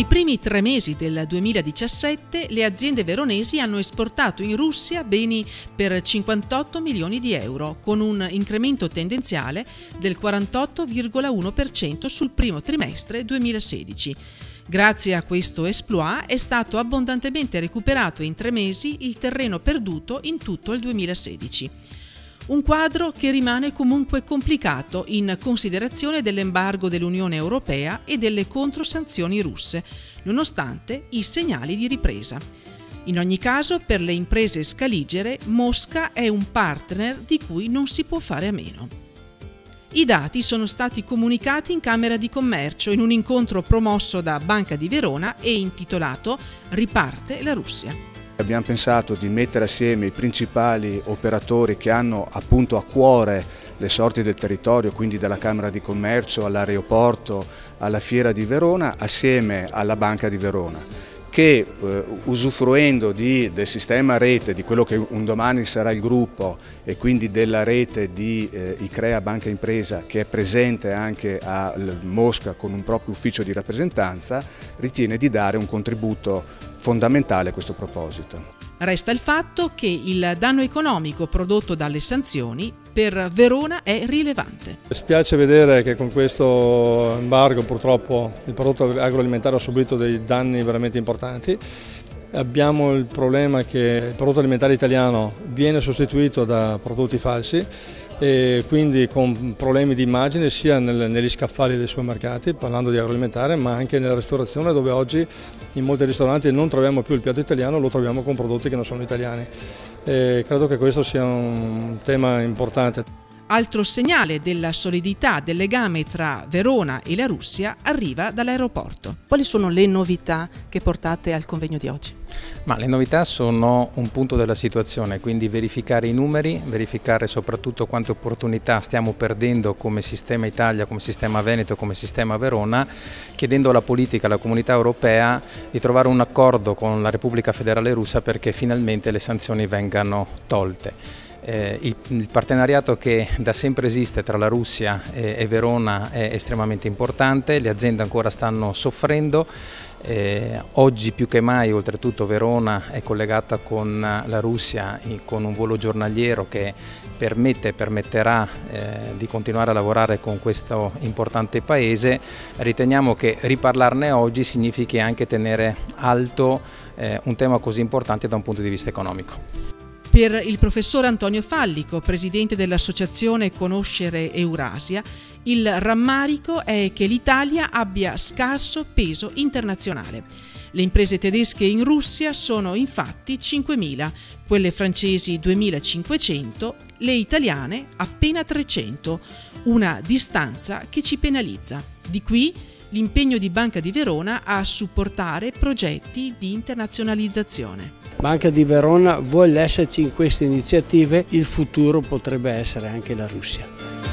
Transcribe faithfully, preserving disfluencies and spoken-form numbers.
primi tre mesi del duemiladiciassette le aziende veronesi hanno esportato in Russia beni per cinquantotto milioni di euro, con un incremento tendenziale del quarantotto virgola uno per cento sul primo trimestre duemilasedici. Grazie a questo exploit è stato abbondantemente recuperato in tre mesi il terreno perduto in tutto il duemilasedici. Un quadro che rimane comunque complicato in considerazione dell'embargo dell'Unione Europea e delle controsanzioni russe, nonostante i segnali di ripresa. In ogni caso, per le imprese scaligere, Mosca è un partner di cui non si può fare a meno. I dati sono stati comunicati in Camera di Commercio in un incontro promosso da Banca di Verona e intitolato "Riparte la Russia". Abbiamo pensato di mettere assieme i principali operatori che hanno appunto a cuore le sorti del territorio, quindi dalla Camera di Commercio all'aeroporto, alla Fiera di Verona, assieme alla Banca di Verona, che eh, usufruendo di, del sistema rete, di quello che un domani sarà il gruppo e quindi della rete di eh, ICREA Banca Impresa, che è presente anche a Mosca con un proprio ufficio di rappresentanza, ritiene di dare un contributo fondamentale a questo proposito. Resta il fatto che il danno economico prodotto dalle sanzioni per Verona è rilevante. Spiace vedere che con questo embargo purtroppo il prodotto agroalimentare ha subito dei danni veramente importanti. Abbiamo il problema che il prodotto alimentare italiano viene sostituito da prodotti falsi e quindi con problemi di immagine sia nel, negli scaffali dei supermercati, parlando di agroalimentare, ma anche nella ristorazione, dove oggi in molti ristoranti non troviamo più il piatto italiano, lo troviamo con prodotti che non sono italiani. E credo che questo sia un tema importante. Altro segnale della solidità del legame tra Verona e la Russia arriva dall'aeroporto. Quali sono le novità che portate al convegno di oggi? Ma le novità sono un punto della situazione, quindi verificare i numeri, verificare soprattutto quante opportunità stiamo perdendo come sistema Italia, come sistema Veneto, come sistema Verona, chiedendo alla politica, alla comunità europea di trovare un accordo con la Repubblica Federale Russa perché finalmente le sanzioni vengano tolte. Eh, il, il partenariato che da sempre esiste tra la Russia e, e Verona è estremamente importante, le aziende ancora stanno soffrendo, eh, oggi più che mai oltretutto Verona è collegata con la Russia con un volo giornaliero che permette e permetterà eh, di continuare a lavorare con questo importante paese. Riteniamo che riparlarne oggi significhi anche tenere alto eh, un tema così importante da un punto di vista economico. Per il professor Antonio Fallico, presidente dell'associazione Conoscere Eurasia, il rammarico è che l'Italia abbia scarso peso internazionale. Le imprese tedesche in Russia sono infatti cinquemila, quelle francesi duemilacinquecento, le italiane appena trecento, una distanza che ci penalizza. Di qui l'impegno di Banca di Verona a supportare progetti di internazionalizzazione. Banca di Verona vuole esserci in queste iniziative, il futuro potrebbe essere anche la Russia.